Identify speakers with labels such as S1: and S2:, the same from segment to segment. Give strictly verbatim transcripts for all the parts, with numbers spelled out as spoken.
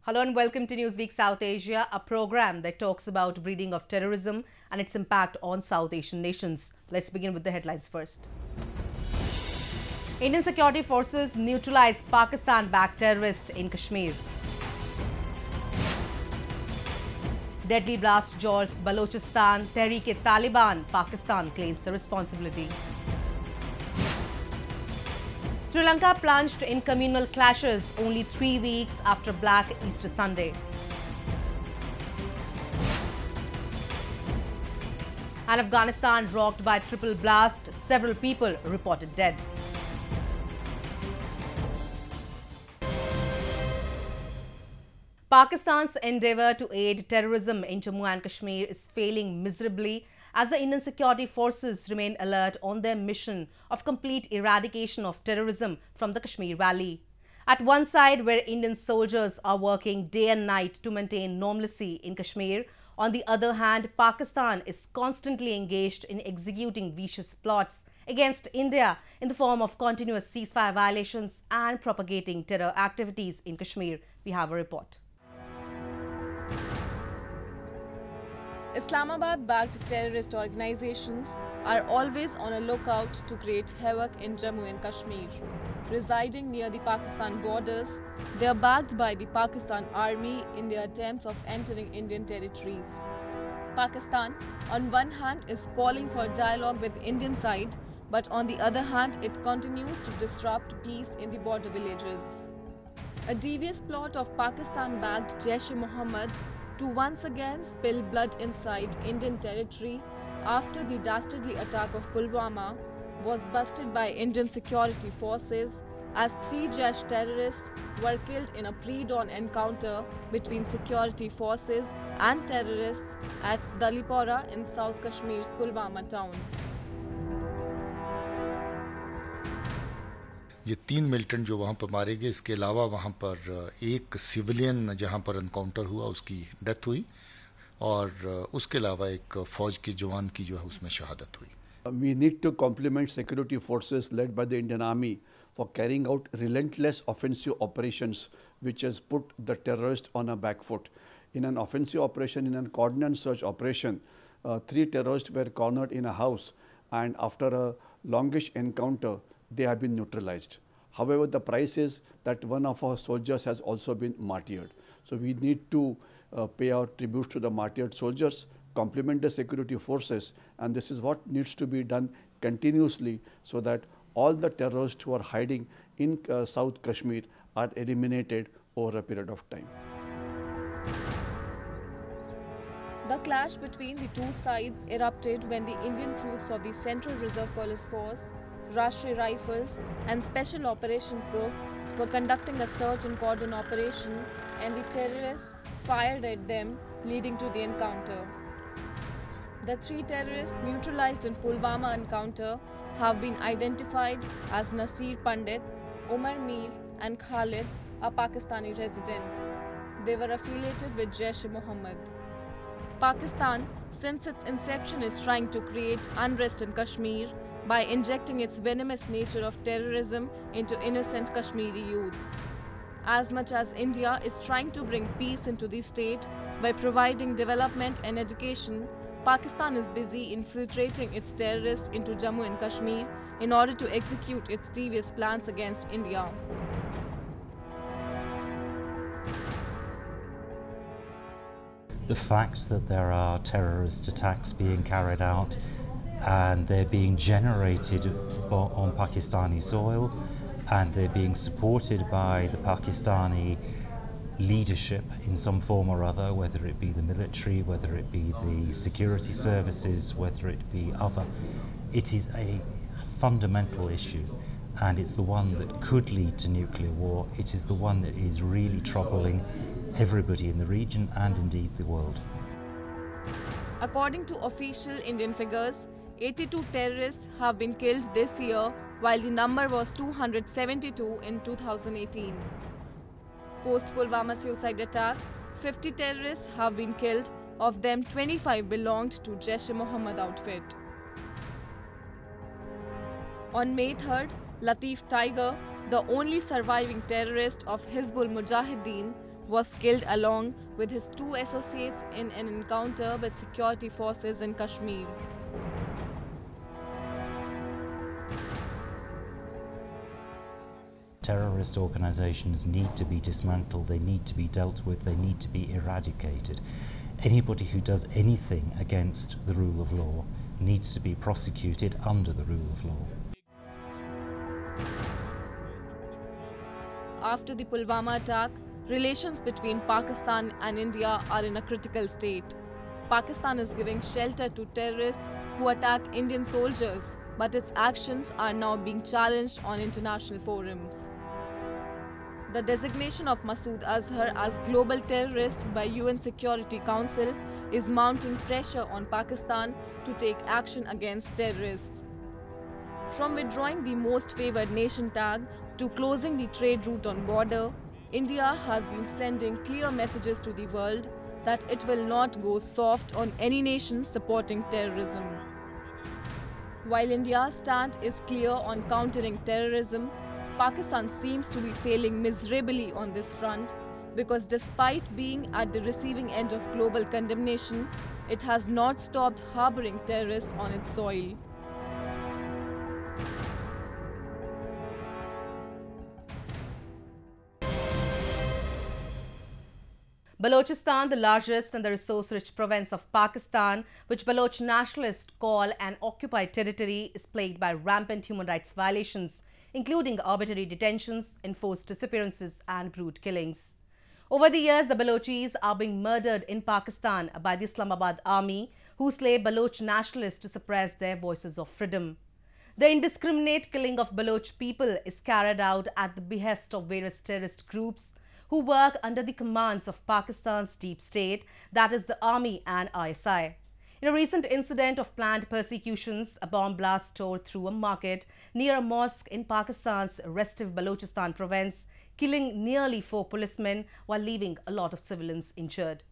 S1: Hello and welcome to Newsweek South Asia, a program that talks about breeding of terrorism and its impact on South Asian nations. Let's begin with the headlines first. Indian security forces neutralize Pakistan-backed terrorist in Kashmir. Deadly blast jolts Balochistan, Tehreek-e-Taliban. Pakistan claims the responsibility. Sri Lanka plunged in communal clashes only three weeks after Black Easter Sunday. And Afghanistan rocked by triple blast, several people reported dead. Pakistan's endeavour to aid terrorism in Jammu and Kashmir is failing miserably as the Indian security forces remain alert on their mission of complete eradication of terrorism from the Kashmir Valley. At one side, where Indian soldiers are working day and night to maintain normalcy in Kashmir, on the other hand, Pakistan is constantly engaged in executing vicious plots against India in the form of continuous ceasefire violations and propagating terror activities in Kashmir. We have a report.
S2: Islamabad-backed terrorist organizations are always on a lookout to create havoc in Jammu and Kashmir. Residing near the Pakistan borders, they are backed by the Pakistan army in their attempts of entering Indian territories. Pakistan, on one hand, is calling for dialogue with Indian side, but on the other hand, it continues to disrupt peace in the border villages. A devious plot of Pakistan-backed Jaish Mohammad to once again spill blood inside Indian territory after the dastardly attack of Pulwama was busted by Indian security forces as three Jaish terrorists were killed in a pre-dawn encounter between security forces and terrorists at Dalipora in South Kashmir's Pulwama town.
S3: ये तीन militant जो वहाँ पर मारे गए, इसके अलावा वहाँ पर एक सिविलियन जहाँ पर एनकाउंटर हुआ उसकी डेथ हुई और उसके अलावा एक फौज के जवान की जो है उसमें शहादत हुई.
S4: We need to compliment security forces led by the Indian Army for carrying out relentless offensive operations which has put the terrorists on a back foot. In an offensive operation, in a coordinated search operation, uh, three terrorists were cornered in a house, and after a longish encounter, they have been neutralized. However, the price is that one of our soldiers has also been martyred. So we need to uh, pay our tributes to the martyred soldiers, complement the security forces, and this is what needs to be done continuously so that all the terrorists who are hiding in uh, South Kashmir are eliminated over a period of time.
S2: The clash between the two sides erupted when the Indian troops of the Central Reserve Police Force, Rashtriya Rifles and Special Operations Group were conducting a search and cordon operation, and the terrorists fired at them, leading to the encounter. The three terrorists neutralized in Pulwama encounter have been identified as Nasir Pandit, Umar Mir and Khalid, a Pakistani resident. They were affiliated with Jaish Mohammad. Pakistan, since its inception, is trying to create unrest in Kashmir by injecting its venomous nature of terrorism into innocent Kashmiri youths. As much as India is trying to bring peace into the state by providing development and education, Pakistan is busy infiltrating its terrorists into Jammu and Kashmir in order to execute its devious plans against India.
S5: The fact that there are terrorist attacks being carried out and they're being generated on Pakistani soil and they're being supported by the Pakistani leadership in some form or other, whether it be the military, whether it be the security services, whether it be other. It is a fundamental issue, and it's the one that could lead to nuclear war. It is the one that is really troubling everybody in the region and indeed the world.
S2: According to official Indian figures, eighty-two terrorists have been killed this year, while the number was two hundred seventy-two in two thousand eighteen. Post-Pulwama suicide attack, fifty terrorists have been killed, of them twenty-five belonged to Jaish Mohammad outfit. On May third, Latif Tiger, the only surviving terrorist of Hizbul Mujahideen, was killed along with his two associates in an encounter with security forces in Kashmir.
S5: Terrorist organizations need to be dismantled, they need to be dealt with, they need to be eradicated. Anybody who does anything against the rule of law needs to be prosecuted under the rule of law.
S2: After the Pulwama attack, relations between Pakistan and India are in a critical state. Pakistan is giving shelter to terrorists who attack Indian soldiers, but its actions are now being challenged on international forums. The designation of Masood Azhar as global terrorist by U N Security Council is mounting pressure on Pakistan to take action against terrorists. From withdrawing the most favored nation tag to closing the trade route on border, India has been sending clear messages to the world that it will not go soft on any nation supporting terrorism. While India's stand is clear on countering terrorism, Pakistan seems to be failing miserably on this front because despite being at the receiving end of global condemnation, it has not stopped harboring terrorists on its soil.
S1: Balochistan, the largest and the resource-rich province of Pakistan, which Baloch nationalists call an occupied territory, is plagued by rampant human rights violations, including arbitrary detentions, enforced disappearances and brute killings. Over the years, the Balochis are being murdered in Pakistan by the Islamabad army, who slay Baloch nationalists to suppress their voices of freedom. The indiscriminate killing of Baloch people is carried out at the behest of various terrorist groups who work under the commands of Pakistan's deep state, that is the army and I S I. In a recent incident of planned persecutions, a bomb blast tore through a market near a mosque in Pakistan's restive Balochistan province, killing nearly four policemen while leaving a lot of civilians injured.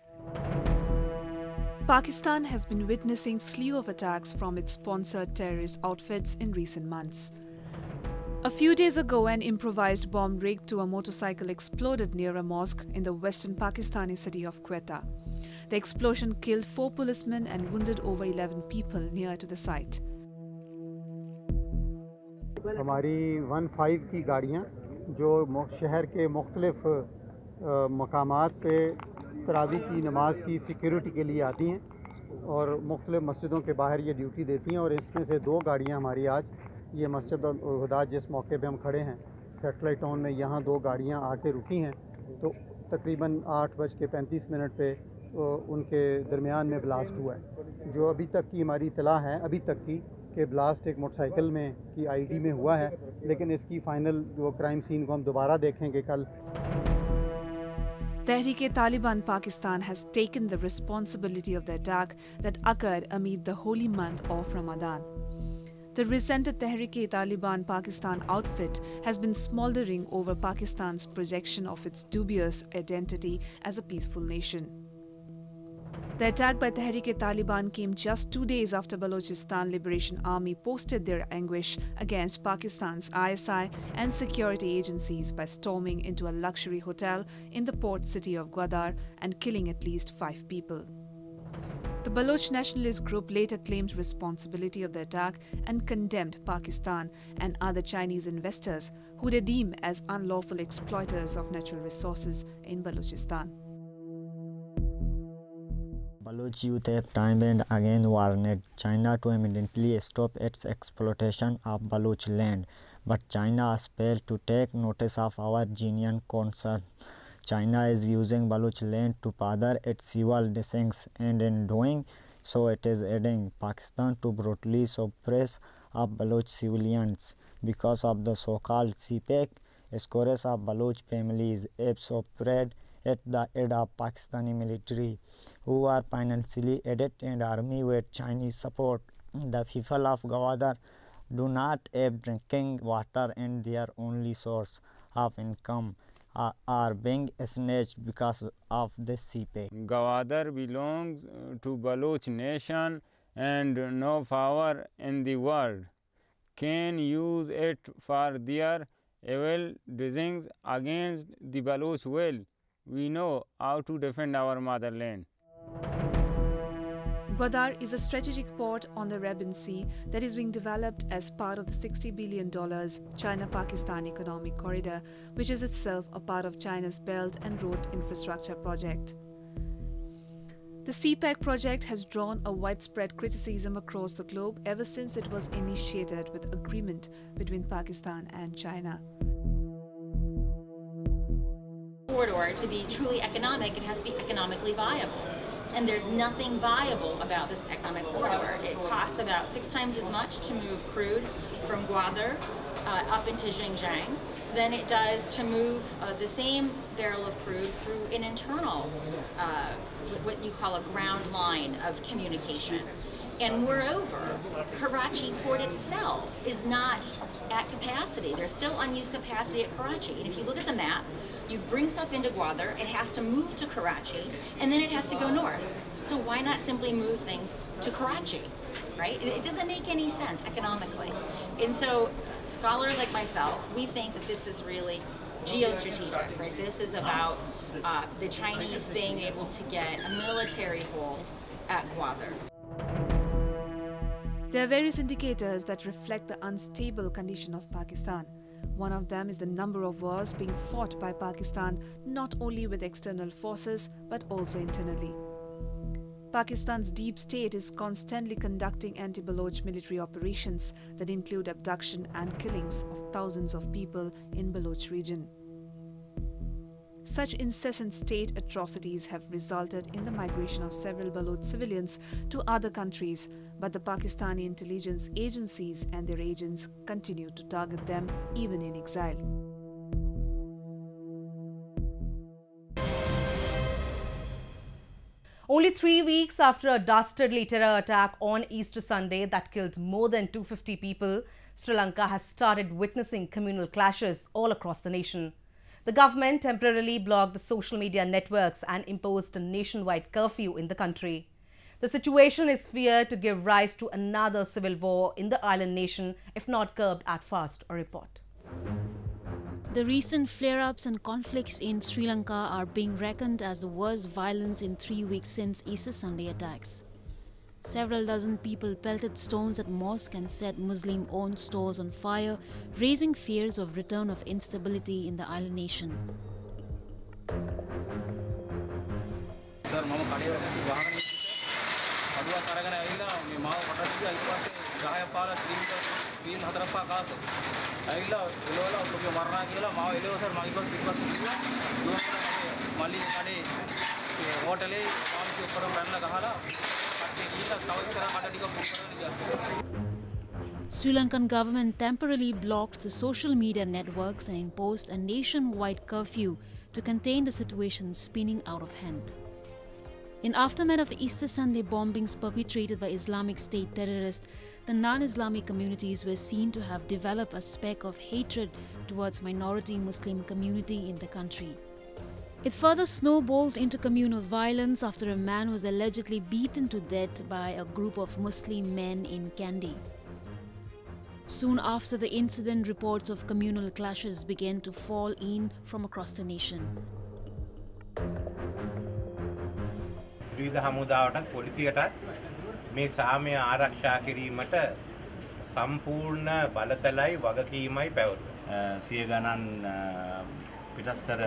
S6: Pakistan has been witnessing a slew of attacks from its sponsored terrorist outfits in recent months. A few days ago, an improvised bomb rigged to a motorcycle exploded near a mosque in the western Pakistani city of Quetta. The explosion killed four policemen and wounded over eleven people near to the site.
S7: हमारी one five की गाड़ियाँ जो शहर के मुख्तलिफ मकामात पे तरावी की नमाज की सिक्योरिटी के लिए आती हैं और मुख्तलिफ मस्जिदों के बाहर ये ड्यूटी देती हैं और इसमें से दो गाड़ियाँ हमारी आज ये मस्जिद हुदा जिस मौके पे हम खड़े हैं सेटेलाइट टाउन में यहाँ दो गाड़ियाँ आके रुकी हैं तो तकरीबन आठ बज के पैंतीस मिनट पे उनके दरमियान में ब्लास्ट हुआ है। जो अभी तक की हमारी इतला है अभी तक की कि ब्लास्ट एक मोटरसाइकिल में की आईडी में हुआ है, लेकिन इसकी फाइनल जो क्राइम सीन को हम दोबारा देखेंगे कल।
S6: Tehreek-e-Taliban Pakistan has taken the responsibility of the attack that occurred amid the holy month of Ramadan. The resented Tehreek-e-Taliban Pakistan outfit has been smoldering over Pakistan's projection of its dubious identity as a peaceful nation. The attack by Tehreek-e-Taliban came just two days after Balochistan Liberation Army posted their anguish against Pakistan's I S I and security agencies by storming into a luxury hotel in the port city of Gwadar and killing at least five people. The Baloch nationalist group later claimed responsibility of the attack and condemned Pakistan and other Chinese investors who they deem as unlawful exploiters of natural resources in Balochistan.
S8: Baloch youth have time and again warned China to immediately stop its exploitation of Baloch land, but China has failed to take notice of our genuine concern. China is using Baloch land to further its civil designs, and in doing so it is aiding Pakistan to brutally suppress of Baloch civilians. Because of the so-called C PAC, scores of Baloch families have suffered at the aid of Pakistani military, who are financially aided and army with Chinese support. The people of Gwadar do not have drinking water, and their only source of income are, are being snatched because of this C PAC.
S9: Gwadar belongs to Baloch nation, and no power in the world can use it for their evil designs against the Baloch will. we know how to defend our motherland.
S6: Gwadar is a strategic port on the Arabian Sea that is being developed as part of the sixty billion dollars China-Pakistan Economic Corridor, which is itself a part of China's Belt and Road Infrastructure Project. The C PEC project has drawn a widespread criticism across the globe ever since it was initiated with agreement between Pakistan and China.
S10: Corridor, to be truly economic, it has to be economically viable. And there's nothing viable about this economic corridor. It costs about six times as much to move crude from Gwadar uh, up into Xinjiang than it does to move uh, the same barrel of crude through an internal, uh, what you call a ground line of communication. And moreover, Karachi port itself is not at capacity. There's still unused capacity at Karachi. And if you look at the map, you bring stuff into Gwadar, it has to move to Karachi, and then it has to go north. So why not simply move things to Karachi, right? It doesn't make any sense economically. And so scholars like myself, we think that this is really geostrategic, right? This is about uh, the Chinese being able to get a military hold at Gwadar.
S6: There are various indicators that reflect the unstable condition of Pakistan. One of them is the number of wars being fought by Pakistan, not only with external forces, but also internally. Pakistan's deep state is constantly conducting anti-Baloch military operations that include abduction and killings of thousands of people in Baloch region. Such incessant state atrocities have resulted in the migration of several Baloch civilians to other countries, but the Pakistani intelligence agencies and their agents continue to target them even in exile.
S1: Only three weeks after a dastardly terror attack on Easter Sunday that killed more than two hundred fifty people, Sri Lanka has started witnessing communal clashes all across the nation. The government temporarily blocked the social media networks and imposed a nationwide curfew in the country. The situation is feared to give rise to another civil war in the island nation if not curbed at fast, a report.
S11: The recent flare-ups and conflicts in Sri Lanka are being reckoned as the worst violence in three weeks since Easter Sunday attacks. Several dozen people pelted stones at mosques and set Muslim-owned stores on fire, raising fears of return of instability in the island nation. Sri Lankan government temporarily blocked the social media networks and imposed a nationwide curfew to contain the situation spinning out of hand. In aftermath of Easter Sunday bombings perpetrated by Islamic State terrorists, the non-Islamic communities were seen to have developed a speck of hatred towards minority Muslim community in the country. It further snowballed into communal violence after a man was allegedly beaten to death by a group of Muslim men in Kandy. Soon after the incident, reports of communal clashes began to fall in from across the nation.
S12: ත්‍රිවිධ හමුදාවටත් පොලිසියටත් මේ සාමය ආරක්ෂා කිරීමට සම්පූර්ණ බලතලයි වගකීමයි පැවතුණා.
S13: සිය ගණන් පිටස්තර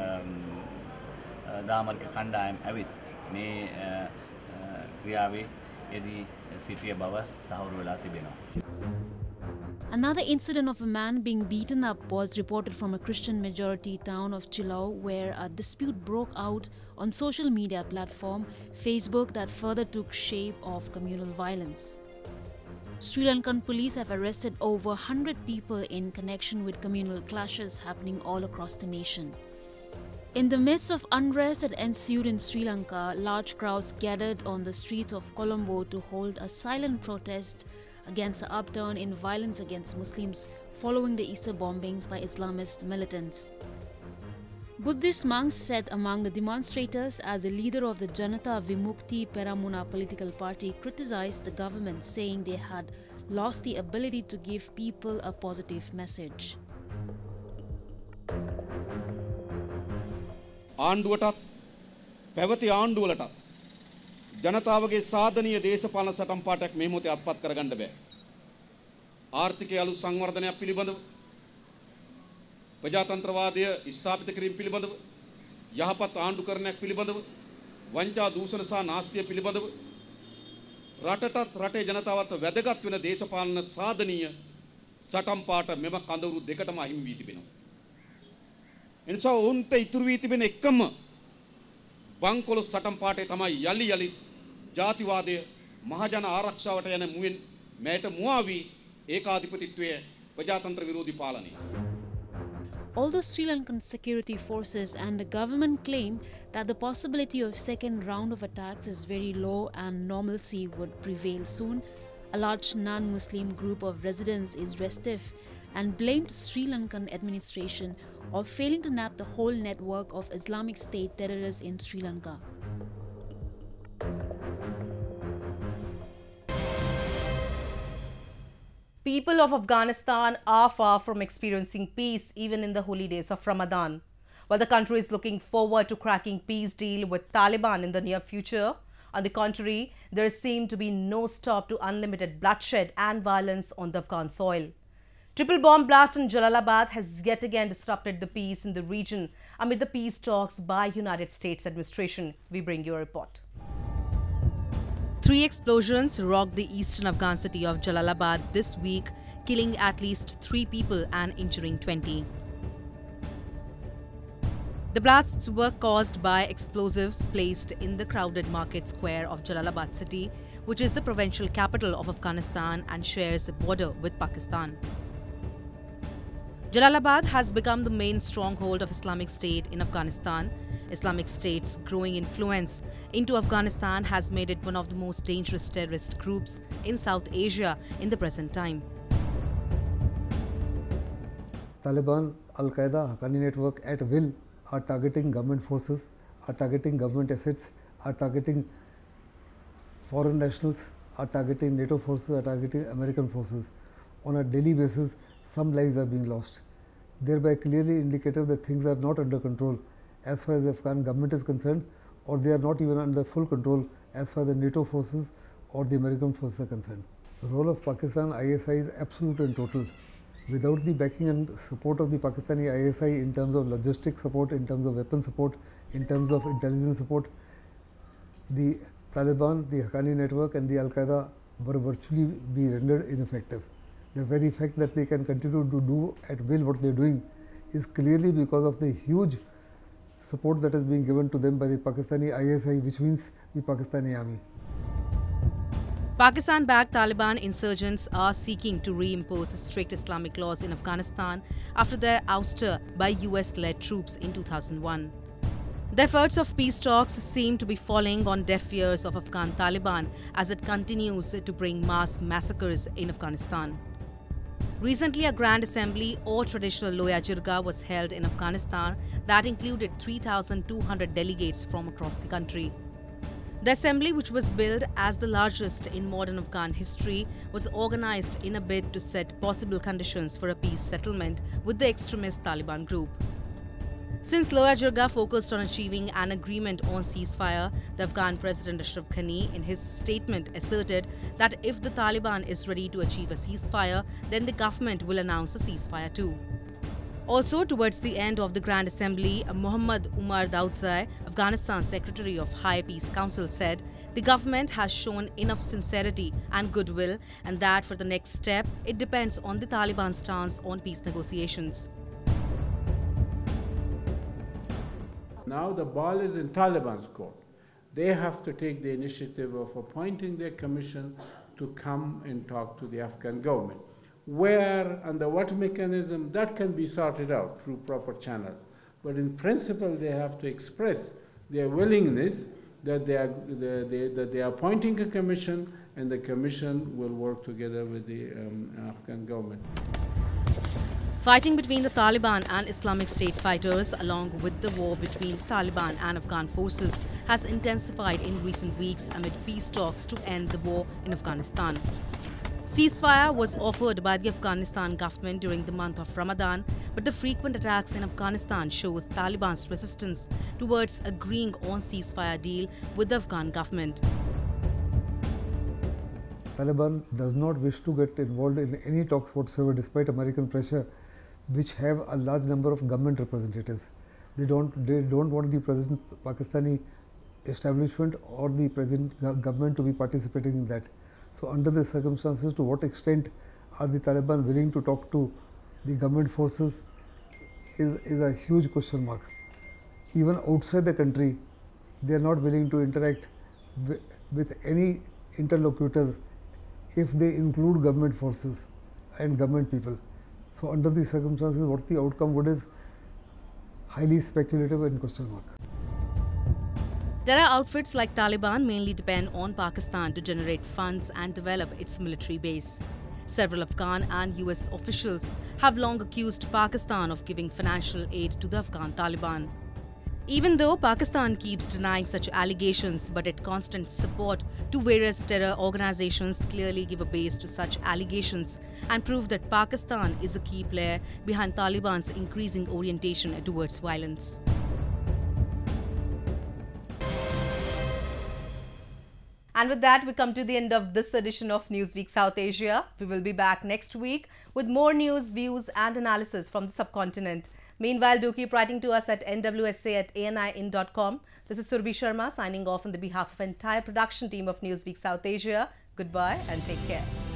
S13: දාමරික කණ්ඩායම් ඇවිත් මේ ක්‍රියාවේ යෙදී සිටිය බව තහවුරු වෙලා තිබෙනවා.
S11: Another incident of a man being beaten up was reported from a Christian majority town of Chilau, where a dispute broke out on social media platform Facebook that further took shape of communal violence. Sri Lankan police have arrested over one hundred people in connection with communal clashes happening all across the nation. In the midst of unrest that ensued in Sri Lanka, large crowds gathered on the streets of Colombo to hold a silent protest against the upturn in violence against Muslims following the Easter bombings by Islamist militants. Buddhist monks sat among the demonstrators as the leader of the Janata Vimukti Peramuna political party criticized the government, saying they had lost the ability to give people a positive message.
S14: ආණ්ඩුවටත් පැවති ආණ්ඩුවලටත් ජනතාවගේ සාධනීය දේශපාලන සටන් පාඨයක් මේ මොහොතේ අත්පත් කරගන්න බෑ. ආර්ථිකය අලුත් සංවර්ධනයක් පිළිබඳව ප්‍රජාතන්ත්‍රවාදය ස්ථාපිත කිරීම පිළිබඳව යහපත් ආණ්ඩුකරණයක් පිළිබඳව වංචා දූෂණ සහ නාස්තිය පිළිබඳව රටටත් රටේ ජනතාවට වැදගත් වෙන දේශපාලන සාධනීය සටන් පාඨ මෙම කඳවුරු දෙකටම අහිමි වී තිබෙනවා. එනිසා උන්ට ඉතුරු වී තිබෙන එකම බංකොලොස් සටන් පාඨය තමයි යලි යලි ජාතිවාදය මහජන ආරක්ෂාවට යන මුවෙන් මෑට මුවා වී ඒකාධිපතිත්වය ප්‍රජාතන්ත්‍ර විරෝධී පාලනය.
S11: Although Sri Lankan security forces and the government claim that the possibility of second round of attacks is very low and normalcy would prevail soon, a large non-Muslim group of residents is restive and blamed Sri Lankan administration of failing to nab the whole network of Islamic State terrorists in Sri Lanka.
S1: People of Afghanistan are far from experiencing peace even in the holy days of Ramadan. While the country is looking forward to cracking peace deal with Taliban in the near future, on the contrary, there seemed to be no stop to unlimited bloodshed and violence on the Afghan soil. Triple bomb blast in Jalalabad has yet again disrupted the peace in the region amid the peace talks by United States administration. We bring you a report. Three explosions rocked the eastern Afghan city of Jalalabad this week, killing at least three people and injuring twenty. The blasts were caused by explosives placed in the crowded market square of Jalalabad city, which is the provincial capital of Afghanistan and shares a border with Pakistan. Jalalabad has become the main stronghold of Islamic State in Afghanistan. Islamic State's growing influence into Afghanistan has made it one of the most dangerous terrorist groups in South Asia in the present time.
S15: Taliban, Al-Qaeda, Haqqani network at will are targeting government forces, are targeting government assets, are targeting foreign nationals, are targeting NATO forces, are targeting American forces. On a daily basis, some lives are being lost, thereby clearly indicative that things are not under control as far as the Afghan government is concerned, or they are not even under full control as far as the NATO forces or the American forces are concerned. The role of Pakistan I S I is absolute and total. Without the backing and support of the Pakistani I S I in terms of logistic support, in terms of weapon support, in terms of intelligence support, the Taliban, the Haqqani network and the Al-Qaeda were virtually be rendered ineffective. The very fact that they can continue to do at will what they are doing is clearly because of the huge support that is being given to them by the Pakistani I S I, which means the Pakistani army.
S1: Pakistan-backed Taliban insurgents are seeking to reimpose strict Islamic laws in Afghanistan after their ouster by U S-led troops in two thousand one. The efforts of peace talks seem to be falling on deaf ears of Afghan Taliban as it continues to bring mass massacres in Afghanistan. Recently, a Grand Assembly or traditional Loya Jirga was held in Afghanistan that included three thousand two hundred delegates from across the country. The assembly, which was billed as the largest in modern Afghan history, was organized in a bid to set possible conditions for a peace settlement with the extremist Taliban group. Since Loya Jirga focused on achieving an agreement on ceasefire, the Afghan President Ashraf Ghani in his statement asserted that if the Taliban is ready to achieve a ceasefire, then the government will announce a ceasefire too. Also, towards the end of the Grand Assembly, Mohammad Umar Daudzai, Afghanistan's Secretary of High Peace Council, said the government has shown enough sincerity and goodwill and that for the next step, it depends on the Taliban stance on peace negotiations.
S16: Now the ball is in Taliban's court. They have to take the initiative of appointing their commission to come and talk to the Afghan government. Where, under what mechanism, that can be sorted out through proper channels. But in principle, they have to express their willingness that they are, they, they, that they are appointing a commission and the commission will work together with the um, Afghan government.
S1: Fighting between the Taliban and Islamic State fighters, along with the war between the Taliban and Afghan forces, has intensified in recent weeks amid peace talks to end the war in Afghanistan. Ceasefire was offered by the Afghanistan government during the month of Ramadan, but the frequent attacks in Afghanistan shows Taliban's resistance towards agreeing on ceasefire deal with the Afghan government.
S15: Taliban does not wish to get involved in any talks whatsoever despite American pressure, which have a large number of government representatives. They don't, they don't want the present Pakistani establishment or the present government to be participating in that. So under the circumstances, to what extent are the Taliban willing to talk to the government forces is, is a huge question mark. Even outside the country, they are not willing to interact with, with any interlocutors if they include government forces and government people. So under these circumstances, what the outcome would is highly speculative and question mark.
S1: Terror outfits like Taliban mainly depend on Pakistan to generate funds and develop its military base. Several Afghan and U S officials have long accused Pakistan of giving financial aid to the Afghan Taliban. Even though Pakistan keeps denying such allegations, but its constant support to various terror organizations clearly give a base to such allegations and prove that Pakistan is a key player behind Taliban's increasing orientation towards violence. And with that, we come to the end of this edition of Newsweek South Asia. We will be back next week with more news, views and analysis from the subcontinent. Meanwhile, do keep writing to us at N W S A at A N I in dot com. This is Surbhi Sharma signing off on the behalf of the entire production team of Newsweek South Asia. Goodbye and take care.